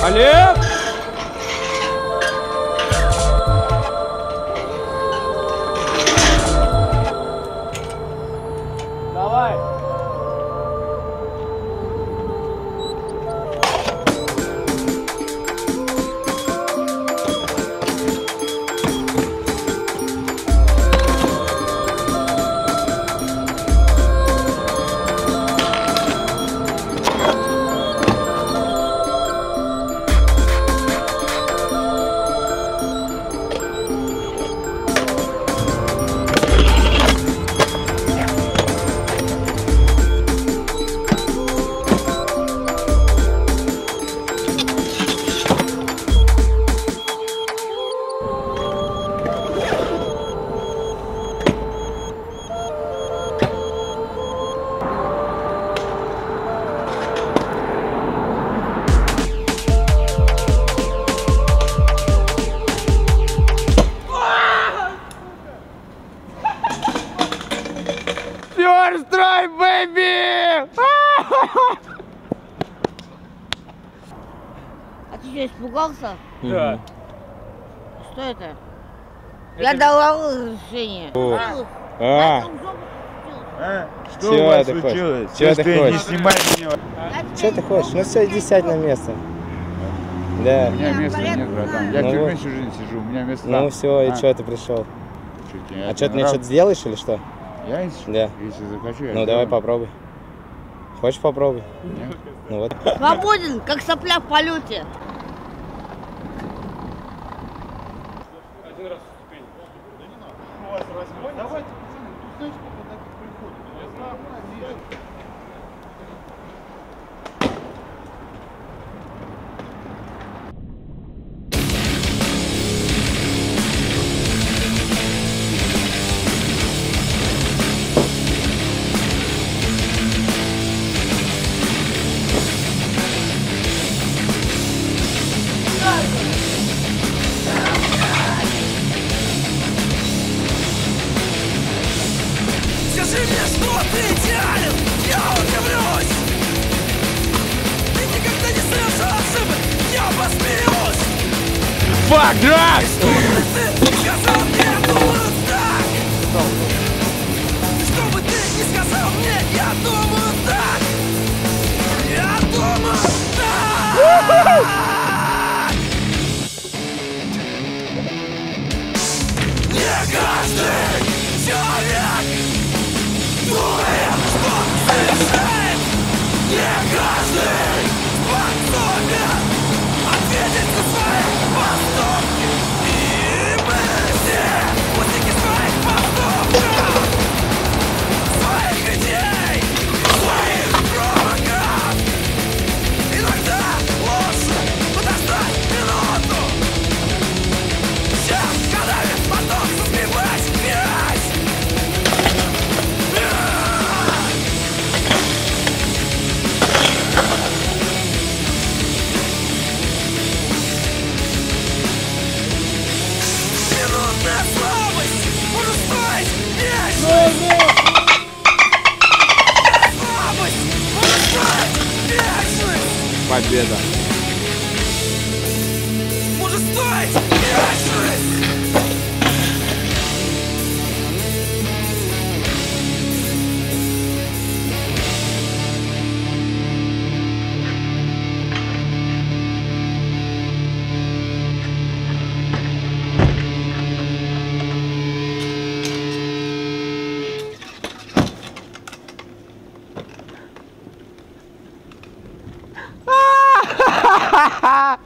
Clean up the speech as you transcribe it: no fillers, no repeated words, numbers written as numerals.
Олег! Давай! First try, baby! А ты что, испугался? Да. Что это? Я дала разрешение. Что у вас случилось? Чего ты хочешь? Не снимай меня. Что ты хочешь? Ну все, иди сядь на место. Да. У меня места нет, братан. Я в тюрьме всю жизнь сижу, у меня места. Ну все, и что ты пришел? А что, ты мне что-то сделаешь или что? Я Да. Если захочу, я Ну давай попробуй. Хочешь попробуй? Нет. Ну вот. Свободен, как сопля в полете. Один раз ступень. Давайте, Скажи мне, что ты идеален, я удивлюсь. Ты никогда не совершал ошибок, я посмеюсь. Fuck drugs! Ты сказал мне, я думаю так. Что бы ты ни сказал мне, я думаю так. Я думаю так. Не каждый человек думает, что совершает. Не каждый способен ответить за свои поступки. И мы все пустяки своих поступков, своих идей, своих промахов. Иногда лучше подождать минуту, чем годами потом сбивать грязь. Минутная слабость может стоить вечность. Слабость может стоить вечность. Победа. Может стоить вечность. Ha ha ha!